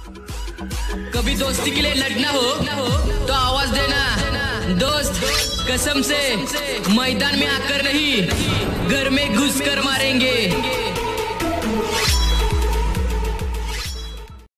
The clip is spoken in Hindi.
कभी दोस्ती के लिए लड़ना हो तो आवाज देना दोस्त, कसम से मैदान में आकर नहीं घर में घुस कर मारेंगे।